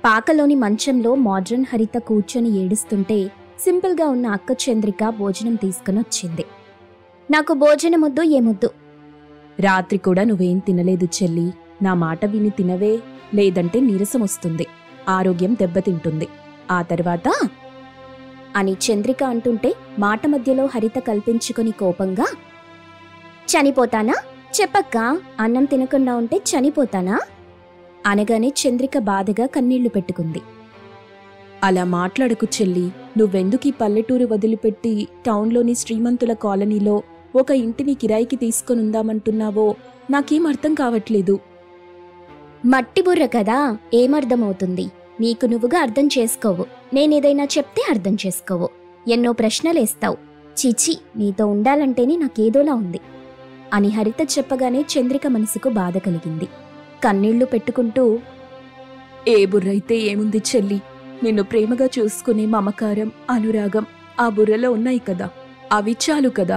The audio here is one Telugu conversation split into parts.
పాకలోని మంచంలో మోడ్రన్ హరిత కూర్చొని ఏడుస్తుంటే సింపుల్గా ఉన్న అక్క చంద్రిక భోజనం తీసుకుని వచ్చింది. నాకు భోజనమొద్దు ఏమొద్దు. రాత్రి కూడా నువ్వేం తినలేదు చెల్లి. నా మాట విని తినవే, లేదంటే నీరసం వస్తుంది, ఆరోగ్యం దెబ్బతింటుంది. ఆ తర్వాత అని చంద్రిక అంటుంటే మాట మధ్యలో హరిత కల్పించుకొని కోపంగా, చనిపోతానా చెప్పక్క, అన్నం తినకుండా ఉంటే చనిపోతానా అనగానే చంద్రిక బాధగా కన్నీళ్లు పెట్టుకుంది. అలా మాట్లాడకు చెల్లి. నువ్వెందుకీ పల్లెటూరు వదిలిపెట్టి టౌన్లోని శ్రీమంతుల కాలనీలో ఒక ఇంటిని కిరాయికి తీసుకొనుందామంటున్నావో నాకేం అర్థం కావట్లేదు. మట్టి బుర్ర కదా, ఏమర్థమవుతుంది? నీకు నువ్వుగా అర్థం చేసుకోవు. నేనేదైనా చెప్తే అర్థం చేసుకోవు. ఎన్నో ప్రశ్నలేస్తావు. చీచి, నీతో ఉండాలంటేనే నాకేదోలా ఉంది అని హరిత చెప్పగానే చంద్రిక మనసుకు బాధ కలిగింది. కన్నీళ్లు పెట్టుకుంటూ, ఏ బుర్రైతే ఏముంది చెల్లి, నిన్ను ప్రేమగా చూసుకునే మమకారం, అనురాగం ఆ బుర్రలో ఉన్నాయి కదా, అవి చాలు కదా.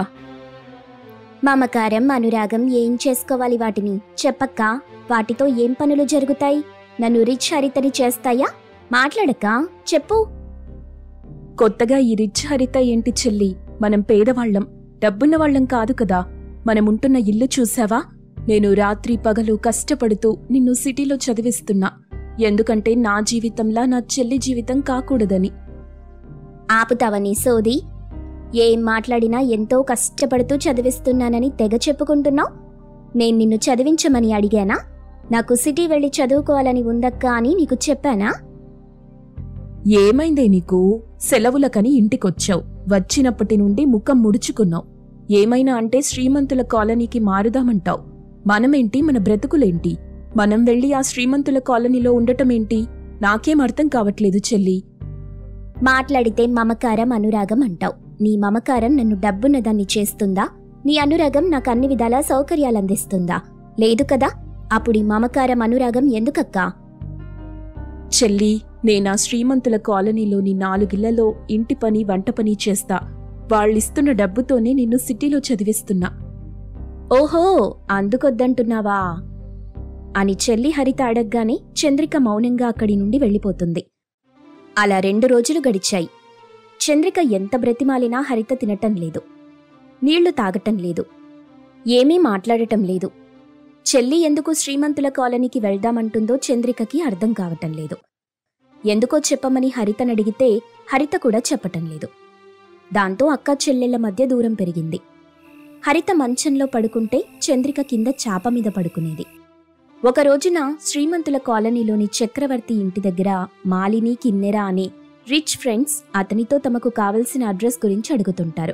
మమకారం, అనురాగం ఏం చేసుకోవాలి వాటిని? చెప్పక్క, వాటితో ఏం పనులు జరుగుతాయి? నన్ను రిచ్ హరితని చేస్తాయా? మాట్లాడక చెప్పు. కొత్తగా ఈ రిచ్ హరిత ఏంటి చెల్లి? మనం పేదవాళ్లం, డబ్బున్న వాళ్లం కాదు కదా. మనముంటున్న ఇల్లు చూసావా? నేను రాత్రి పగలు కష్టపడుతూ నిన్ను సిటీలో చదివిస్తున్నా. ఎందుకంటే నా జీవితంలా నా చెల్లి జీవితం కాకూడదని. ఆపుతావని సోది? ఏం మాట్లాడినా ఎంతో కష్టపడుతూ చదివిస్తున్నానని తెగ చెప్పుకుంటున్నావు. నేను నిన్ను చదివించమని అడిగానా? నాకు సిటీ వెళ్ళి చదువుకోవాలని ఉందక్క అని నీకు చెప్పానా? ఏమైందే నీకు? సెలవులకని ఇంటికొచ్చావు, వచ్చినప్పటి నుండి ముఖం ముడుచుకున్నావు. ఏమైనా అంటే శ్రీమంతుల కాలనీకి మారుదామంటావు. మనమేంటి, మన బ్రతుకులేంటి? మనం వెళ్ళి ఆ శ్రీమంతుల కాలనీలో ఉండటమేంటి? నాకేం అర్థం కావట్లేదు చెల్లి. మాట్లాడితే మమకారం, అనురాగం అంటావు. నీ మమకారం నన్ను డబ్బున్నదాన్ని చేస్తుందా? నీ అనురాగం నాకు అన్ని విధాలా సౌకర్యాలందిస్తుందా? లేదు కదా. అప్పుడీ మమకారం, అనురాగం ఎందుకక్కా? చెల్లి, నేనా శ్రీమంతుల కాలనీలోని 4 ఇళ్లలో ఇంటి పని, వంట పని చేస్తా. వాళ్ళిస్తున్న డబ్బుతోనే నిన్ను సిటీలో చదివిస్తున్నా. ఓహో, అందుకొద్దంటున్నావా అని చెల్లి హరిత అడగ్గానే చంద్రిక మౌనంగా అక్కడి నుండి వెళ్ళిపోతుంది. అలా 2 రోజులు గడిచాయి. చంద్రిక ఎంత బ్రతిమాలినా హరిత తినటం లేదు, నీళ్లు తాగటం లేదు, ఏమీ మాట్లాడటం లేదు. చెల్లి ఎందుకు శ్రీమంతుల కాలనీకి వెళ్దామంటుందో చంద్రికకి అర్థం కావటం లేదు. ఎందుకో చెప్పమని హరితనడిగితే హరిత కూడా చెప్పటం లేదు. దాంతో అక్కా చెల్లెళ్ల మధ్య దూరం పెరిగింది. హరిత మంచంలో పడుకుంటే చంద్రిక కింద చాప మీద పడుకునేది. ఒక రోజున శ్రీమంతుల కాలనీలోని చక్రవర్తి ఇంటి దగ్గర మాలిని, కిన్నెర అనే రిచ్ ఫ్రెండ్స్ అతనితో తమకు కావలసిన అడ్రస్ గురించి అడుగుతుంటారు.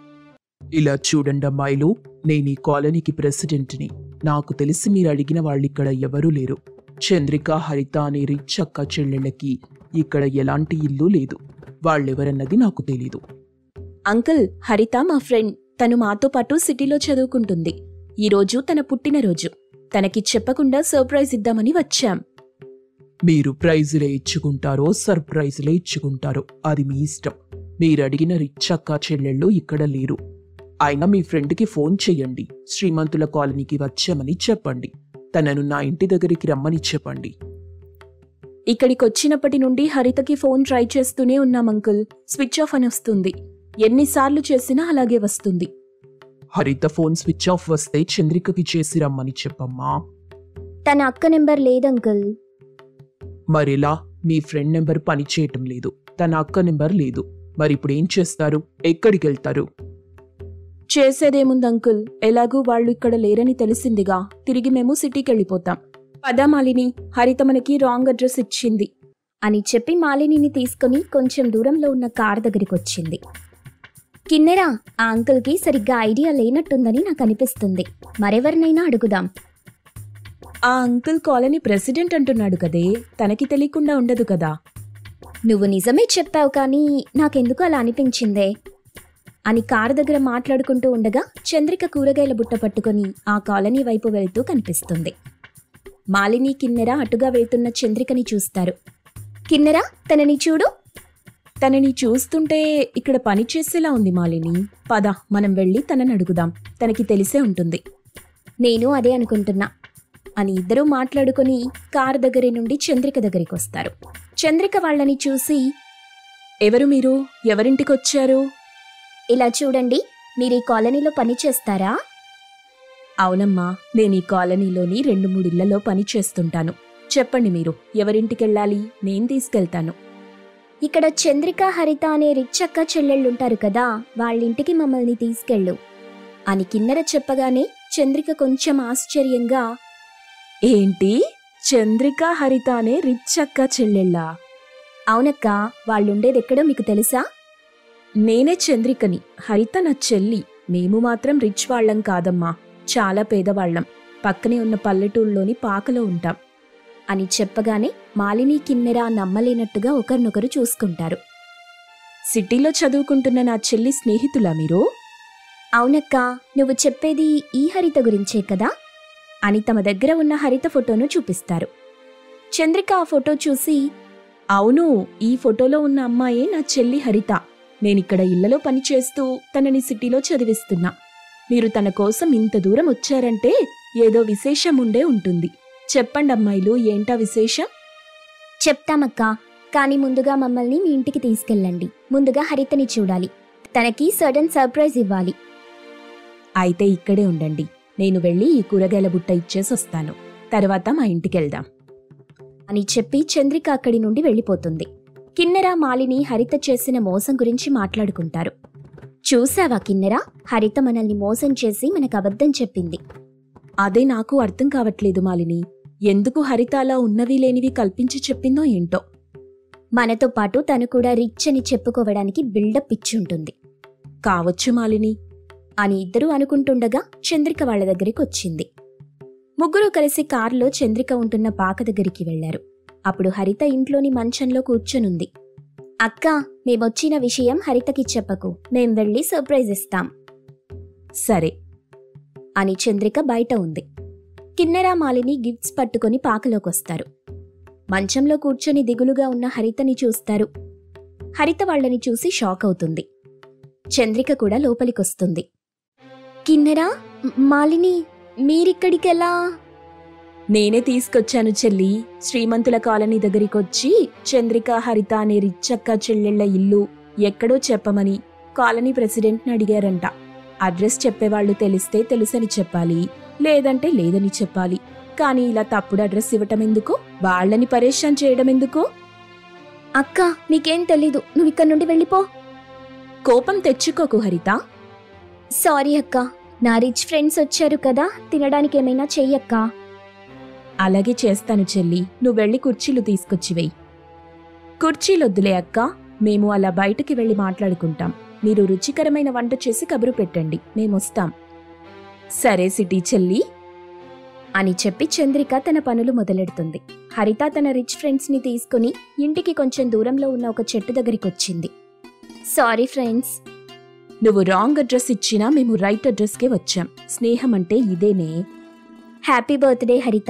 ఇలా చూడండమ్మాయిలు, నేను ఈ కాలనీకి ప్రెసిడెంట్ని. నాకు తెలిసి మీరు అడిగిన వాళ్ళిక్కడ ఎవరూ లేరు. చంద్రిక, హరిత అనే రిచ్ అక్క చెల్లెళ్ళకి ఇక్కడ ఎలాంటి ఇల్లు లేదు. వాళ్ళెవరన్నది నాకు తెలీదు. అంకుల్, హరిత మా ఫ్రెండ్. తను మాతో పాటు సిటీలో చదువుకుంటుంది. ఈరోజు తన పుట్టినరోజు. తనకి చెప్పకుండా సర్ప్రైజ్ ఇద్దామని వచ్చాం. మీరు ప్రైజులే ఇచ్చుకుంటారో సర్ప్రైజులే ఇచ్చుకుంటారో అది మీ ఇష్టం. మీరడిగిన రిచ్ అక్క చెల్లెళ్ళు ఇక్కడ లేరు. అయినా మీ ఫ్రెండ్కి ఫోన్ చెయ్యండి. శ్రీమంతుల కాలనీకి వచ్చామని చెప్పండి. తనను నా ఇంటి దగ్గరికి రమ్మని చెప్పండి. ఇక్కడికొచ్చినప్పటి నుండి హరితకి ఫోన్ ట్రై చేస్తూనే ఉన్నాం అంకుల్. స్విచ్ ఆఫ్ అని వస్తుంది. ఎన్నిసార్లు చేసినా అలాగే వస్తుంది. హరిత ఫోన్ స్విచ్ ఆఫ్ వస్తే చంద్రికకి చేసి రమ్మని చెప్పమ్మా. తన అక్క నెంబర్ లేదంకుల్. మరెలా? మీ ఫ్రెండ్ నెంబర్ పని చేయటం లేదు, తన అక్క నెంబర్ లేదు. మరిప్పుడు ఏం చేస్తారు? ఎక్కడికి వెళ్తారు? చేసేదేముంది అంకుల్, ఎలాగూ వాళ్ళు ఇక్కడ లేరని తెలిసిందిగా. తిరిగి మేము సిటీకి వెళ్ళిపోతాం. పదా మాలిని, హరిత మనకి రాంగ్ అడ్రస్ ఇచ్చింది అని చెప్పి మాలినిని తీసుకుని కొంచెం దూరంలో ఉన్న కార్ దగ్గరికొచ్చింది. కిన్నెరా, ఆ అంకుల్కి సరిగ్గా ఐడియా లేనట్టుందని నాకు అనిపిస్తుంది. మరెవరినైనా అడుగుదాం. ఆ అంకుల్ కాలనీ ప్రెసిడెంట్ అంటున్నాడు కదే, తనకి తెలియకుండా ఉండదు కదా. నువ్వు నిజమే చెప్పావు, కానీ నాకెందుకు అలా అనిపించిందే అని కారు దగ్గర మాట్లాడుకుంటూ ఉండగా చంద్రిక కూరగాయల బుట్ట పట్టుకుని ఆ కాలనీ వైపు వెళ్తూ కనిపిస్తుంది. మాలిని, కిన్నెర అటుగా వెళ్తున్న చంద్రికని చూస్తారు. కిన్నెర, తనని చూడు. తనని చూస్తుంటే ఇక్కడ పని చేసేలా ఉంది మాలిని. పద, మనం వెళ్ళి తనని అడుగుదాం. తనకి తెలిసే ఉంటుంది. నేను అదే అనుకుంటున్నా అని ఇద్దరూ మాట్లాడుకుని కారు దగ్గర నుండి చంద్రిక దగ్గరికి వస్తారు. చంద్రిక వాళ్ళని చూసి, ఎవరు మీరు? ఎవరింటికొచ్చారు? ఇలా చూడండి, మీరీ కాలనీలో పని చేస్తారా? అవునమ్మా, నేను ఈ కాలనీలోని 2-3 ఇళ్లలో పని చేస్తుంటాను. చెప్పండి మీరు ఎవరింటికెళ్ళాలి, నేను తీసుకెళ్తాను. ఇక్కడ చంద్రిక, హరిత అనే రిచ్ అక్క చెల్లెళ్ళుంటారు కదా, వాళ్ళింటికి మమ్మల్ని తీసుకెళ్ళు అని కిన్నెర చెప్పగానే చంద్రిక కొంచెం ఆశ్చర్యంగా, ఏంటి, చంద్రిక హరిత అనే రిచ్ అక్క చెల్లెళ్ళా? అవునక్క, వాళ్ళుండేదెక్కడో మీకు తెలుసా? నేనే చంద్రికని, హరిత నా చెల్లి. మేము మాత్రం రిచ్ వాళ్ళం కాదమ్మా, చాలా పేదవాళ్లం. పక్కనే ఉన్న పల్లెటూళ్ళలోని పాకలో ఉంటాం అని చెప్పగానే మాలిని, కిన్నెర నమ్మలేనట్టుగా ఒకరినొకరు చూసుకుంటారు. సిటీలో చదువుకుంటున్న నా చెల్లి స్నేహితులా మీరు? అవునక్క, నువ్వు చెప్పేది ఈ హరిత గురించే కదా అని తమ దగ్గర ఉన్న హరిత ఫోటోను చూపిస్తారు. చంద్రిక ఆ ఫోటో చూసి, అవును, ఈ ఫోటోలో ఉన్న అమ్మాయే నా చెల్లి హరిత. నేనిక్కడ ఇళ్లలో పనిచేస్తూ తనని సిటీలో చదివిస్తున్నా. మీరు తన కోసం ఇంత దూరం వచ్చారంటే ఏదో విశేషం ఉండే ఉంటుంది. చెప్పండి అమ్మాయిలు, ఏంటా విశేషం? చెప్తామక్కా, కానీ ముందుగా మమ్మల్ని మీ ఇంటికి తీసుకెళ్ళండి. ముందుగా హరితని చూడాలి, తనకి సడన్ సర్ప్రైజ్ ఇవ్వాలి. అయితే ఇక్కడే ఉండండి, నేను వెళ్ళి ఈ కూరగాయల బుట్ట ఇచ్చేసొస్తాను. తర్వాత మా ఇంటికెళ్దాం అని చెప్పి చంద్రిక అక్కడి నుండి వెళ్ళిపోతుంది. కిన్నెర, మాలిని హరిత చేసిన మోసం గురించి మాట్లాడుకుంటారు. చూసావా కిన్నెర, హరిత మనల్ని మోసం చేసి మనకు అబద్ధం చెప్పింది. అదే నాకు అర్థం కావట్లేదు మాలిని. ఎందుకు హరిత అలా ఉన్నవి లేనివి కల్పించి చెప్పిందో ఏంటో. మనతో పాటు తను కూడా రిచ్ అని చెప్పుకోవడానికి బిల్డప్ ఇచ్చుంటుంది. కావచ్చు మాలిని అని ఇద్దరూ అనుకుంటుండగా చంద్రిక వాళ్ల దగ్గరికి వచ్చింది. ముగ్గురు కలిసి కారులో చంద్రిక ఉంటున్న పాక దగ్గరికి వెళ్లారు. అప్పుడు హరిత ఇంట్లోని మంచంలో కూర్చొనుంది. అక్కా, మేమొచ్చిన విషయం హరితకి చెప్పకు, మేం వెళ్ళి సర్ప్రైజ్ ఇస్తాం. సరే అని చంద్రిక బయట ఉంది. కిన్నెర, మాలిని గిఫ్ట్స్ పట్టుకుని పాకలోకొస్తారు. మంచంలో కూర్చొని దిగులుగా ఉన్న హరితని చూస్తారు. హరిత వాళ్లని చూసి షాక్ అవుతుంది. చంద్రిక కూడా లోపలికొస్తుంది. కిన్నెర, మాలిని, మీరిక్కడికెలా? నేనే తీసుకొచ్చాను చెల్లి. శ్రీమంతుల కాలనీ దగ్గరికొచ్చి చంద్రిక, హరిత అనే రిచ్చక్క చెల్లెళ్ల ఇల్లు ఎక్కడో చెప్పమని కాలనీ ప్రెసిడెంట్ని అడిగారంట. అడ్రస్ చెప్పేవాళ్లు తెలిస్తే తెలుసని చెప్పాలి, లేదంటే లేదని చెప్పాలి. కానీ ఇలా తప్పుడు అడ్రస్ ఇవ్వటం ఎందుకు, వాళ్లని పరేషాన్ చేయడం ఎందుకు? అక్క, నీకేం తెలీదు, నువ్విక్కడి నుండి వెళ్ళిపో. కోపం తెచ్చుకోకు హరిత. సారీ అక్క, నా రిచ్ ఫ్రెండ్స్ వచ్చారు కదా, తినడానికేమైనా చెయ్యక్కా. అలాగే చేస్తాను చెల్లి, నువ్వెళ్ళి కుర్చీలు తీసుకొచ్చివేయి. కుర్చీలొద్దులే అక్క, మేము అలా బయటికి వెళ్ళి మాట్లాడుకుంటాం. మీరు రుచికరమైన వంట చేసి కబురు పెట్టండి, మేమొస్తాం. సరే సిటీ చెల్లి అని చెప్పి చంద్రిక తన పనులు మొదలెడుతుంది. హరిత తన రిచ్ ఫ్రెండ్స్ని తీసుకుని ఇంటికి కొంచెం దూరంలో ఉన్న ఒక చెట్టు దగ్గరికొచ్చింది. సారీ ఫ్రెండ్స్, నువ్వు రాంగ్ అడ్రస్ ఇచ్చినా మేము రైట్ అడ్రస్కే వచ్చాం. స్నేహం అంటే ఇదేనే. హ్యాపీ బర్త్డే హరిత.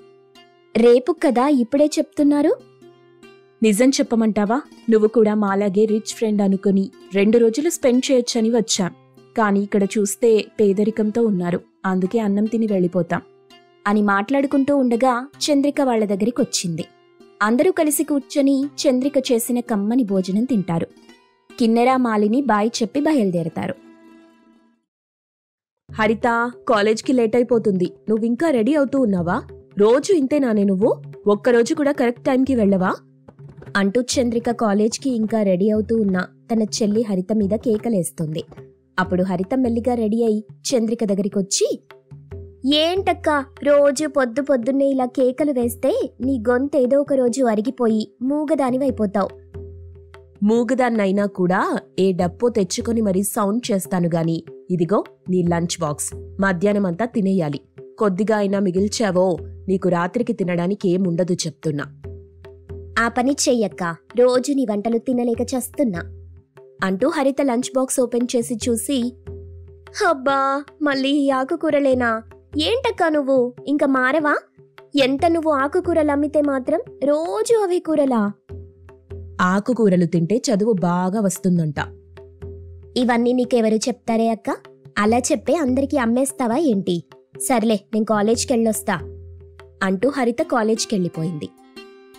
రేపు కదా, ఇప్పుడే చెప్తున్నారు? నిజం చెప్పమంటావా? నువ్వు కూడా మాలాగే రిచ్ ఫ్రెండ్ అనుకుని 2 రోజులు స్పెండ్ చేయొచ్చని వచ్చాం. కానీ ఇక్కడ చూస్తే పేదరికంతో ఉన్నారు, అందుకే అన్నం తిని వెళ్ళిపోతాం అని మాట్లాడుకుంటూ ఉండగా చంద్రిక వాళ్ల దగ్గరికొచ్చింది. అందరూ కలిసి కూర్చొని చంద్రిక చేసిన కమ్మని భోజనం తింటారు. కిన్నెర, మాలిని బాయ్ చెప్పి బయలుదేరతారు. హరిత, కాలేజ్కి లేట్ అయిపోతుంది. నువ్వింకా రెడీ అవుతూ ఉన్నావా? రోజు ఇంతేనానే నువ్వు? ఒక్కరోజు కూడా కరెక్ట్ టైంకి వెళ్ళవా? అంటూ చంద్రిక కాలేజ్కి ఇంకా రెడీ అవుతూ ఉన్న తన చెల్లి హరిత మీద కేకలేస్తుంది. అప్పుడు హరిత మెల్లిగా రెడీ అయి చంద్రిక దగ్గరికొచ్చి, ఏంటక్క, రోజు పొద్దున్నే ఇలా కేకలు వేస్తే నీ గొంతేదో ఒక రోజు అరిగిపోయి మూగదానివైపోతావు. మూగదాన్నైనా కూడా ఏ డప్పో తెచ్చుకొని మరీ సౌండ్ చేస్తాను గాని, ఇదిగో నీ లంచ్ బాక్స్. మధ్యాహ్నమంతా తినేయాలి. కొద్దిగా అయినా మిగిల్చావో నీకు రాత్రికి తినడానికి ఏముండదు చెప్తున్నా. ఆ పని చెయ్యక్క, రోజు నీ వంటలు తినలేక చస్తున్నా అంటూ హరిత లంచ్ బాక్స్ ఓపెన్ చేసి చూసి, అబ్బా, మళ్ళీ ఈ ఆకుకూరలేనా? ఏంటక్కా నువ్వు ఇంకా మారవా? ఎంత నువ్వు ఆకుకూరలు అమ్మితే మాత్రం రోజు అవి కూరలా? ఆకుకూరలు తింటే చదువు బాగా వస్తుందంట. ఇవన్నీ నీకెవరు చెప్తారే అక్క? అలా చెప్పే అందరికీ అమ్మేస్తావా ఏంటి? సర్లే, నేను కాలేజ్కి వెళ్ళొస్తా అంటూ హరిత కాలేజ్కి వెళ్ళిపోయింది.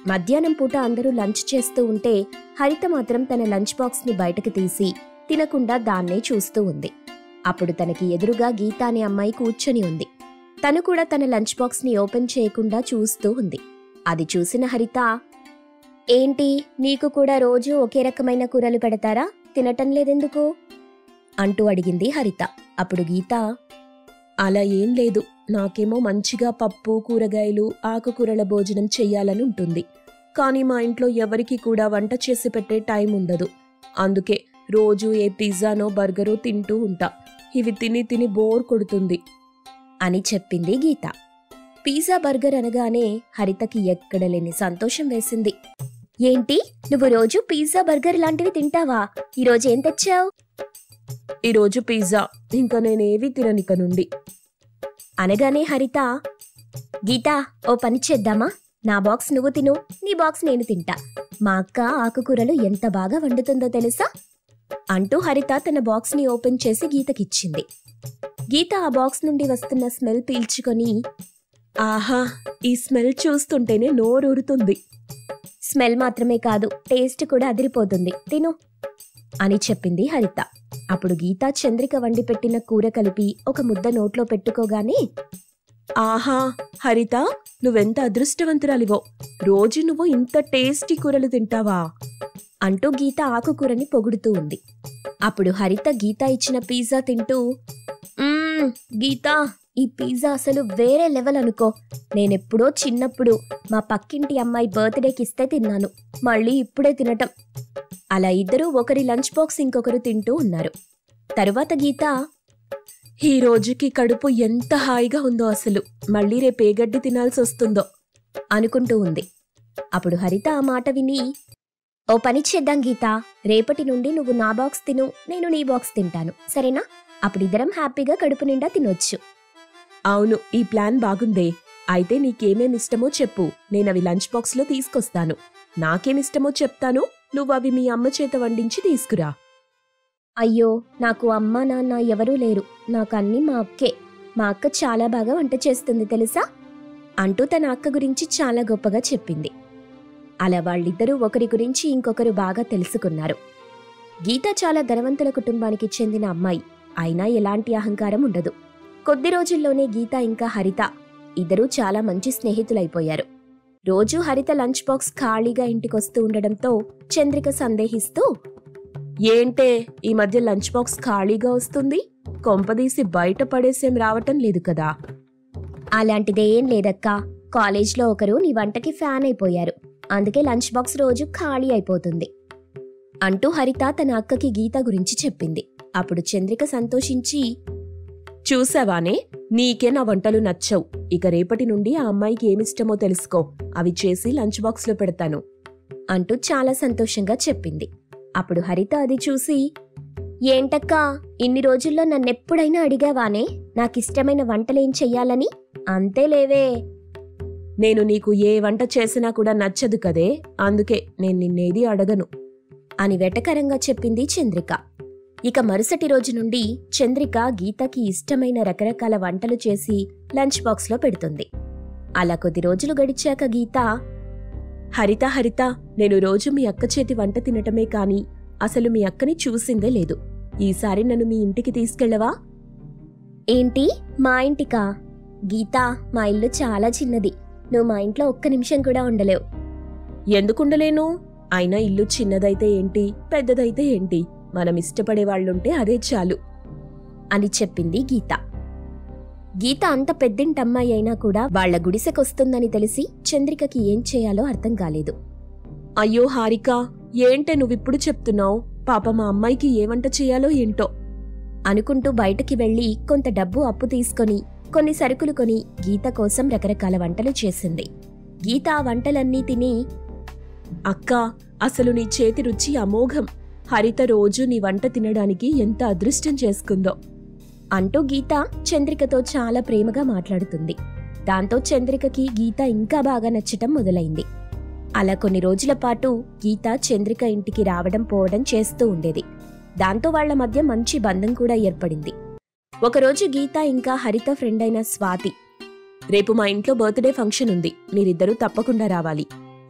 మధ్యాహ్నం పూట అందరూ లంచ్ చేస్తూ ఉంటే హరిత మాత్రం తన లంచ్ బాక్స్ని బయటకు తీసి తినకుండా దాన్నే చూస్తూ ఉంది. అప్పుడు తనకి ఎదురుగా గీత అనే అమ్మాయి కూర్చొని ఉంది. తను కూడా తన లంచ్ బాక్స్ని ఓపెన్ చేయకుండా చూస్తూ ఉంది. అది చూసిన హరిత, ఏంటి నీకు కూడా రోజు ఒకే రకమైన కూరలు పెడతారా, తినటం లేదెందుకు అంటూ అడిగింది హరిత. అప్పుడు గీత, అలా ఏం లేదు, నాకేమో మంచిగా పప్పు, కూరగాయలు, ఆకుకూరల భోజనం చెయ్యాలని ఉంటుంది. కానీ మా ఇంట్లో ఎవరికి కూడా వంట చేసి పెట్టే టైం ఉండదు. అందుకే రోజు ఏ పిజ్జానో బర్గరో తింటూ ఉంటా. ఇవి తిని తిని బోర్ కొడుతుంది అని చెప్పింది గీత. పిజ్జా బర్గర్ అనగానే హరితకి ఎక్కడలేని సంతోషం వేసింది. ఏంటి, నువ్వు రోజు పిజ్జా బర్గర్ లాంటివి తింటావా? ఈరోజు ఏం తెచ్చావు? ఈరోజు పిజ్జా, ఇంకా నేనేవి తిననిక నుండి అనగానే హరిత, గీత ఓ పని చేద్దామా, నా బాక్స్ నువ్వు తిను, నీ బాక్స్ నేను తింటా. మా అక్క ఆకుకూరలు ఎంత బాగా వండుతుందో తెలుసా అంటూ హరిత తన బాక్స్ని ఓపెన్ చేసి గీతకిచ్చింది. గీత ఆ బాక్స్ నుండి వస్తున్న స్మెల్ పీల్చుకొని, ఆహా, ఈ స్మెల్ చూస్తుంటేనే నోరూరుతుంది. స్మెల్ మాత్రమే కాదు, టేస్ట్ కూడా అదిరిపోతుంది, తిను అని చెప్పింది హరిత. అప్పుడు గీత చంద్రిక వండి పెట్టిన కూర కలిపి ఒక ముద్ద నోట్లో పెట్టుకోగానే, ఆహా హరిత, నువ్వెంత అదృష్టవంతురాలివో, రోజు నువ్వు ఇంత టేస్టీ కూరలు తింటావా అంటూ గీత ఆకుకూరని పొగుడుతూ ఉంది. అప్పుడు హరిత గీత ఇచ్చిన పిజ్జా తింటూ, గీత, ఈ పిజ్జా అసలు వేరే లెవెల్ అనుకో. నేనెప్పుడో చిన్నప్పుడు మా పక్కింటి అమ్మాయి బర్త్డేకి ఇస్తే తిన్నాను, మళ్ళీ ఇప్పుడే తినటం. అలా ఇద్దరూ ఒకరి లంచ్ బాక్స్ ఇంకొకరు తింటూ ఉన్నారు. తరువాత గీత, ఈ రోజుకి కడుపు ఎంత హాయిగా ఉందో, అసలు మళ్ళీ రేపు ఏ గడ్డి తినాల్సి వస్తుందో అనుకుంటూ ఉంది. అప్పుడు హరిత ఆ మాట విని, ఓ పని చేద్దాం గీత, రేపటి నుండి నువ్వు నా బాక్స్ తిను, నేను నీ బాక్స్ తింటాను, సరేనా? అప్పుడిద్దరం హ్యాపీగా కడుపు నిండా తినొచ్చు. అవును, ఈ ప్లాన్ బాగుందే. అయితే నీకేమేమిష్టమో చెప్పు, నేనవి లంచ్ బాక్స్లో తీసుకొస్తాను. నాకేమిష్టమో చెప్తాను, నువ్వవి మీ అమ్మ చేత వండించి తీసుకురా. అయ్యో, నాకు అమ్మ నాన్న ఎవరూ లేరు, నాకన్నీ మా అక్కే. మా అక్క చాలా బాగా వంట చేస్తుంది తెలుసా అంటూ తన అక్క గురించి చాలా గొప్పగా చెప్పింది. అలా వాళ్ళిద్దరూ ఒకరి గురించి ఇంకొకరు బాగా తెలుసుకున్నారు. గీత చాలా ధనవంతుల కుటుంబానికి చెందిన అమ్మాయి, అయినా ఎలాంటి అహంకారం ఉండదు. కొద్ది రోజుల్లోనే గీత ఇంకా హరిత ఇద్దరూ చాలా మంచి స్నేహితులైపోయారు. రోజూ హరిత లంచ్ బాక్స్ ఖాళీగా ఇంటికొస్తూ ఉండడంతో చంద్రిక సందేహిస్తూ, ఏంటే ఈ మధ్య లంచ్ బాక్స్ ఖాళీగా వస్తుంది, కొంపదీసి బయట పడేసేం రావటం లేదు కదా? అలాంటిదేం లేదక్కా, కాలేజ్లో ఒకరు నీ వంటకి ఫ్యాన్ అయిపోయారు, అందుకే లంచ్ బాక్స్ రోజు ఖాళీ అయిపోతుంది అంటూ హరిత తన అక్కకి గీత గురించి చెప్పింది. అప్పుడు చంద్రిక సంతోషించి, చూసావానే, నీకే నా వంటలు నచ్చవు. ఇక రేపటి నుండి ఆ అమ్మాయికి ఏమిష్టమో తెలుసుకో, అవి చేసి లంచ్ బాక్స్లో పెడతాను అంటూ చాలా సంతోషంగా చెప్పింది. అప్పుడు హరిత అది చూసి, ఏంటక్కా, ఇన్ని రోజుల్లో నన్నెప్పుడైనా అడిగావానే నాకిష్టమైన వంటలేం చెయ్యాలని? అంతేలేవే. నేను నీకు ఏ వంట చేసినా కూడా నచ్చదు కదే, అందుకే నేను నిన్నేది అడగను అని వెటకరంగా చెప్పింది చంద్రిక. ఇక మరుసటి రోజు నుండి చంద్రిక గీతకి ఇష్టమైన రకరకాల వంటలు చేసి లంచ్ బాక్స్లో పెడుతుంది. అలా కొద్ది రోజులు గడిచాక గీత, హరిత, నేను రోజు మీ అక్క చేతి వంట తినటమే కాని అసలు మీ అక్కని చూసిందే లేదు. ఈసారి నన్ను మీ ఇంటికి తీసుకెళ్లవా? ఏంటి, మా ఇంటికా? గీత, మా ఇల్లు చాలా చిన్నది, నువ్వు మా ఇంట్లో ఒక్క నిమిషం కూడా ఉండలేవు. ఎందుకుండలేను? అయినా ఇల్లు చిన్నదైతే ఏంటి, పెద్దదైతే ఏంటి, మనం ఇష్టపడే వాళ్ళుంటే అదే చాలు అని చెప్పింది గీత. గీత అంత పెద్దింటమ్మాయి అయినా కూడా వాళ్ల గుడిసెకొస్తుందని తెలిసి చంద్రికకి ఏం చేయాలో అర్థం కాలేదు. అయ్యో హారిక, ఏంటే నువ్విప్పుడు చెప్తున్నావు? పాప మా అమ్మాయికి ఏ వంట చేయాలో ఏంటో అనుకుంటూ బయటకి వెళ్లి కొంత డబ్బు అప్పు తీసుకొని కొన్ని సరుకులు కొని గీత కోసం రకరకాల వంటలు చేసింది. గీత ఆ వంటలన్నీ తిని, అక్కా, అసలు నీ చేతి రుచి అమోఘం. హరిత రోజు నీ వంట తినడానికి ఎంత అదృష్టం చేసుకుందో అంటూ గీత చంద్రికతో చాలా ప్రేమగా మాట్లాడుతుంది. దాంతో చంద్రికకి గీత ఇంకా బాగా నచ్చటం మొదలైంది. అలా కొన్ని రోజుల పాటు గీత చంద్రిక ఇంటికి రావడం పోవడం చేస్తూ ఉండేది. దాంతో వాళ్ల మధ్య మంచి బంధం కూడా ఏర్పడింది. ఒకరోజు గీత ఇంకా హరిత ఫ్రెండ్ అయిన స్వాతి, రేపు మా ఇంట్లో బర్త్డే ఫంక్షన్ ఉంది, మీరిద్దరూ తప్పకుండా రావాలి.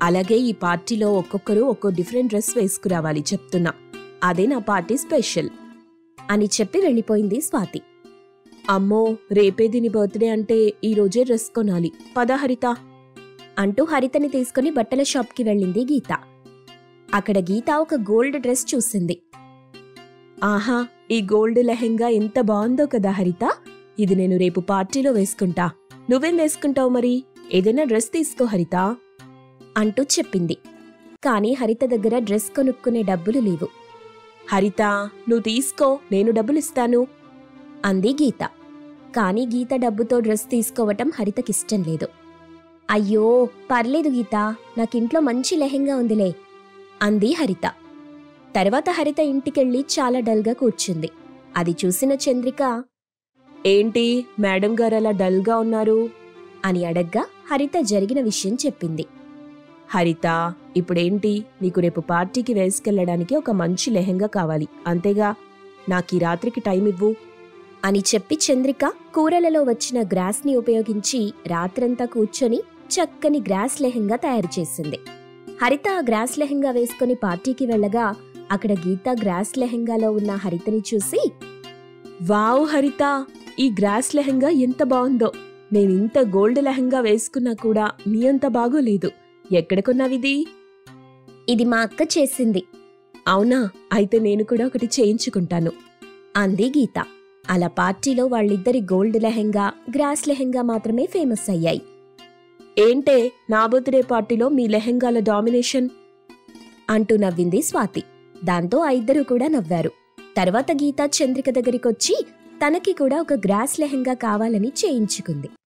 అలాగే ఈ పార్టీలో ఒక్కొక్కరు ఒక్కో డిఫరెంట్ డ్రెస్ వేసుకురావాలి చెప్తున్నా. అదే నా పార్టీ స్పెషల్ అని చెప్పి వెళ్ళిపోయింది స్వాతి. అమ్మో, రేపే దీని బర్త్డే అంటే ఈ రోజే డ్రెస్ కొనాలి. పద హరిత అంటూ హరితని తీసుకుని బట్టల షాప్కి వెళ్ళింది గీత. అక్కడ గీత ఒక గోల్డ్ డ్రెస్ చూసింది. ఆహా, ఈ గోల్డ్ లెహెంగా ఎంత బాగుందో కదా హరిత. ఇది నేను రేపు పార్టీలో వేసుకుంటా. నువ్వేం వేసుకుంటావు మరి? ఏదైనా డ్రెస్ తీసుకో హరిత అంటూ చెప్పింది. కాని హరిత దగ్గర డ్రెస్ కొనుక్కునే డబ్బులు లేవు. హరిత, నువ్వు తీసుకో, నేను డబ్బులిస్తాను అంది గీత. కాని గీత డబ్బుతో డ్రెస్ తీసుకోవటం హరితకిష్టం లేదు. అయ్యో పర్లేదు గీత, నాకింట్లో మంచి లెహెంగా ఉందిలే అంది హరిత. తర్వాత హరిత ఇంటికెళ్ళి చాలా డల్గా కూర్చుంది. అది చూసిన చంద్రిక, ఏంటి మేడం గారు అలా డల్గా ఉన్నారు అని అడగ్గా హరిత జరిగిన విషయం చెప్పింది. హరిత, ఇప్పుడేంటి, నీకు రేపు పార్టీకి వేసుకెళ్లడానికి ఒక మంచి లెహెంగా కావాలి అంతేగా. నాకీ రాత్రికి టైం ఇవ్వు అని చెప్పి చంద్రిక కూరలలో వచ్చిన గ్రాస్ని ఉపయోగించి రాత్రంతా కూర్చొని చక్కని గ్రాస్ లెహెంగా తయారు చేసింది. హరిత ఆ గ్రాస్ లెహెంగా వేసుకుని పార్టీకి వెళ్ళగా అక్కడ గీత గ్రాస్ లెహెంగాలో ఉన్న హరితని చూసి, వావ్ హరిత, ఈ గ్రాస్ లెహెంగా ఎంత బాగుందో. నేనింత గోల్డ్ లెహెంగా వేసుకున్నా కూడా నీ అంత బాగోలేదు. ఎక్కడ కొన్నావిది? ఇది మా అక్క చేసింది. అవునా, అయితే నేను కూడా ఒకటి చేయించుకుంటాను అంది గీత. అలా పార్టీలో వాళ్ళిద్దరి గోల్డ్ లెహెంగా, గ్రాస్ లెహెంగా మాత్రమే ఫేమస్ అయ్యాయి. ఏంటే, నా బర్త్డే పార్టీలో మీ లెహెంగాల డామినేషన్ అంటూ నవ్వింది స్వాతి. దాంతో ఆ ఇద్దరూ కూడా నవ్వారు. తర్వాత గీత చంద్రిక దగ్గరికొచ్చి తనకి కూడా ఒక గ్రాస్ లెహెంగా కావాలని చేయించుకుంది.